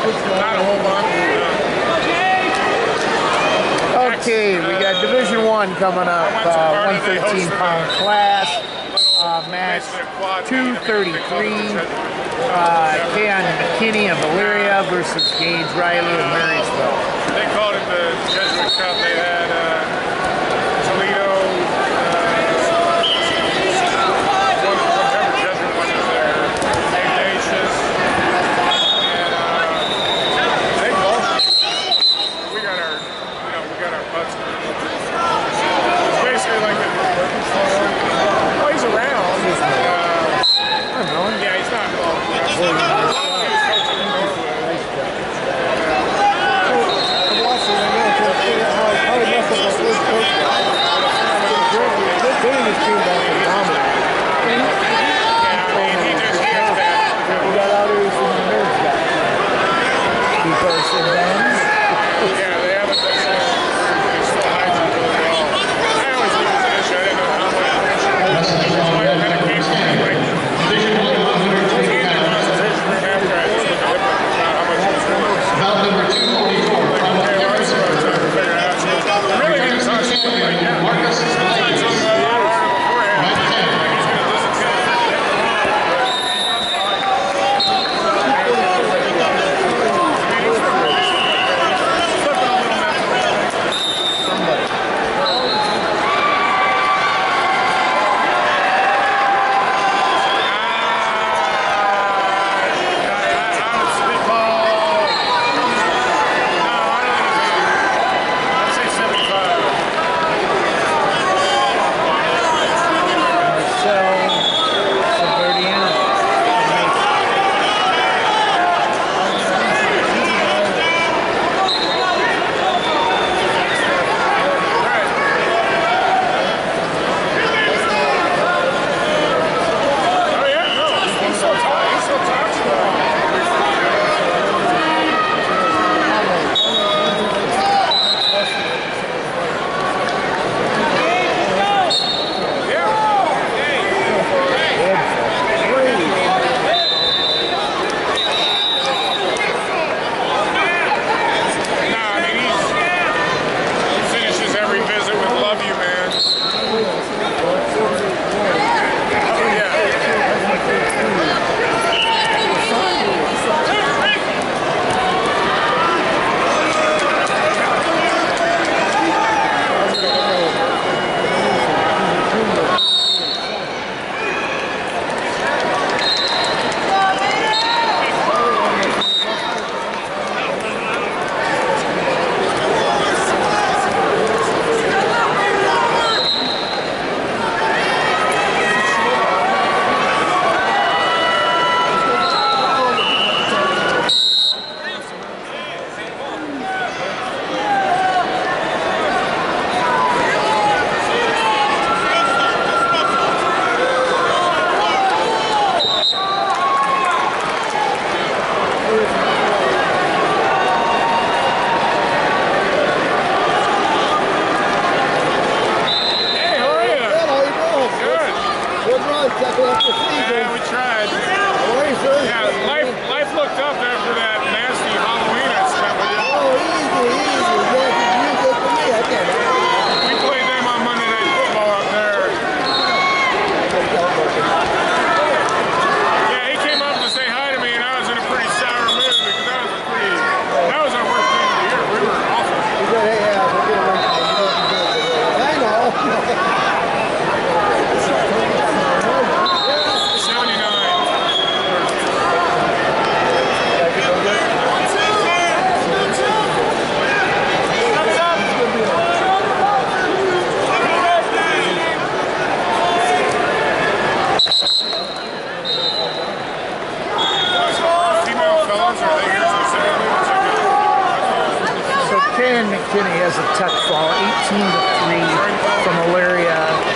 Not a whole lot. Okay, we got Division I coming up, 113-pound class, match 233. Keon McKinney of Elyria versus Gage Riley of Marysville. They called it the Jesuit Cup. They had Toledo, whatever Jesuit one was there, Ignatius, and they both. We got our, butts. It's basically like a plays around. I don't know. Yeah, he's not involved. Yeah, we tried. Yeah, life looked up after that nasty Halloween I spent with you. We played them on Monday Night Football up there. Yeah, he came up to say hi to me, and I was in a pretty sour mood because that was our worst game of the year. We were awful. I know. Keon McKinney has a tuck fall, 18-3 from Elyria.